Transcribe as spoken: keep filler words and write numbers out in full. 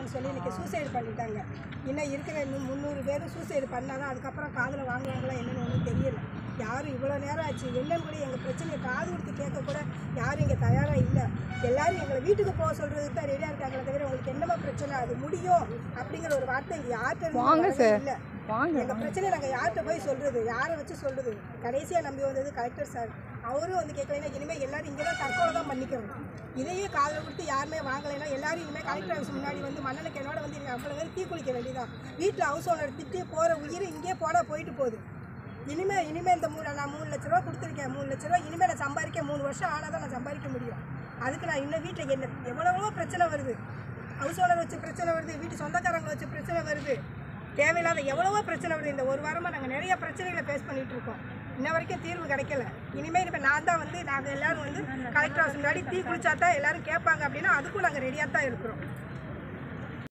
அப்படின்னு சொல்லி இன்றைக்கி சூசைடு பண்ணிட்டாங்க. இன்னும் இருக்கிற இன்னும் முந்நூறு பேர் சூசைடு பண்ணாதான் அதுக்கப்புறம் காதில் வாங்குவாங்களா என்னென்னு ஒன்றும் தெரியல. யாரும் இவ்வளோ நேரம் ஆச்சு என்னன்னு கூட எங்கள் பிரச்சனையை காது கொடுத்து கேட்க கூட யாரும் இங்கே தயாராக இல்லை. எல்லோரும் எங்களை வீட்டுக்கு போக சொல்கிறதுக்கு தான் ரெடியாக இருக்காங்களே தவிர உங்களுக்கு என்னமா பிரச்சனை அது முடியும் அப்படிங்கிற ஒரு வார்த்தை இங்கே யார்கிட்ட இல்லை. எங்கள் பிரச்சனை நாங்கள் யார்கிட்ட போய் சொல்கிறது, யாரை வச்சு சொல்கிறது? கடைசியாக நம்பி வந்தது கலெக்டர் சார். அவரும் வந்து கேட்கலைன்னா இனிமேல் எல்லோரும் இங்கே தான் தற்கொலை தான் பண்ணிக்கிறோம். இதையே காதில் கொடுத்து யாருமே வாங்கலைன்னா எல்லோரும் இனிமேல் கலெக்டர் ஆஃபீஸ் முன்னாடி வந்து மண்ணனுக்கு என்னோட வந்து அவ்வளோ பேர் தீ குளிக்க வேண்டியதான். வீட்டில் ஹவுஸ் ஓனர் திட்டி போகிற உயிர் இங்கே போனால் போயிட்டு போகுது. இனிமேல் இனிமேல் இந்த மூணு நான் மூணு லட்ச ரூபா கொடுத்துருக்கேன். மூணு லட்ச ரூபா இனிமேல் நான் சம்பாதிக்க மூணு வருஷம் ஆனால் தான் நான் சம்பாதிக்க முடியும். அதுக்கு நான் இன்னும் வீட்டில் என்ன எவ்வளவோ பிரச்சனை வருது. ஹவுஸ் ஓனர் வச்சு பிரச்சனை வருது, வீட்டு சொந்தக்காரங்களை வச்சு பிரச்சனை வருது, தேவையில்லாத எவ்வளவோ பிரச்சனை வருது. இந்த ஒரு வாரமாக நாங்கள் நிறைய பிரச்சனைகளை ஃபேஸ் பண்ணிகிட்டு இருக்கோம். இன்ன வரைக்கும் தீர்வு கிடைக்கல. இனிமேல் இப்போ நான் தான் வந்து நாங்கள் எல்லோரும் வந்து கலெக்டர் ஆஃபீஸ் முன்னாடி தீ குளிச்சா தான் எல்லோரும் கேட்பாங்க அப்படின்னா அதுக்கும் நாங்கள் ரெடியாக தான் இருக்கிறோம்.